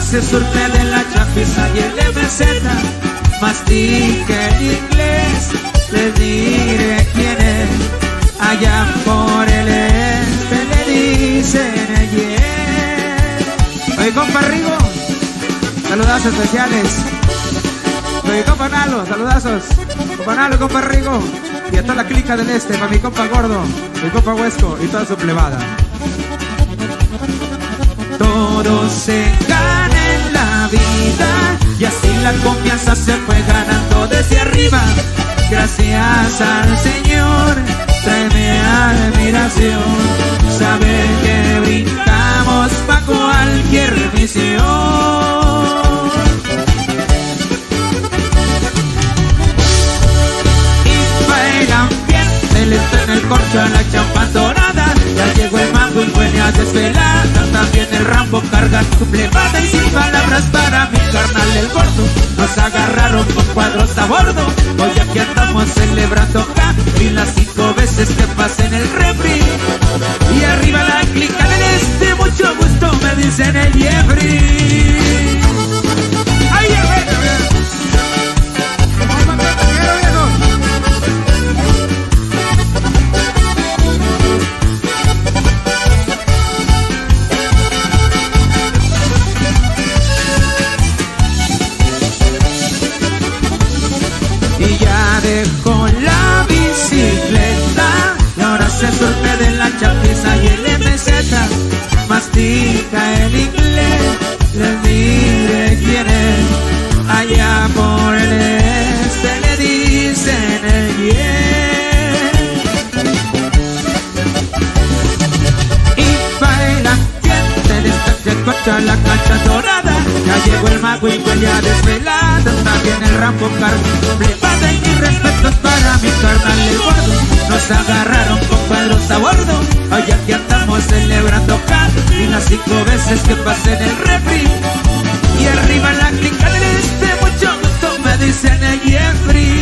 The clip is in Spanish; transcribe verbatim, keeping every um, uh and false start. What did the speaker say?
se surte de la chapiza y el M Z. Mastique en inglés, les diré quién es. Allá por el este le dicen el yeah. Oye, compa Rigo, saludazos especiales. Oye, compa Nalo, saludazos. Compa Nalo, compa Rigo. Y a toda la clica del este, para mi compa Gordo, mi compa Huesco y toda su plebada. Todo se gana en la vida y así la confianza se fue ganando desde arriba. Gracias al Señor, tráeme admiración. Saber que brincamos pa' cualquier misión. Y bailan bien, él está en el corcho a la champán dorada. Ya llegó el mango y huele a desvelada. También el Rambo carga su plebada. Y sin palabras para mi carnal el gordo, nos agarraron con cuadros a bordo. Hoy aquí andamos celebrando acá y las cinco veces que pasé en el refri. Y arriba la clica del este, mucho gusto me dicen el Jeffrey. ¡Ay, Jeffrey! Y ya dejó la bicicleta y ahora se surte de la chapiza y el M Z. Mastica el inglés, les diré quién es. Allá por el este le dicen el yeah. Y bailan bien, desde el coche a la cancha dorada. Ya llegó el mago y huele a desvelado. También el Rambo carga. Y mis respetos para mi carnal el gordo, nos agarraron con cuadros a bordo. Hoy aquí andamos celebrando acá y las cinco veces que pasé en el refri. Y arriba la clica del este, mucho gusto me dicen el Jeffrey.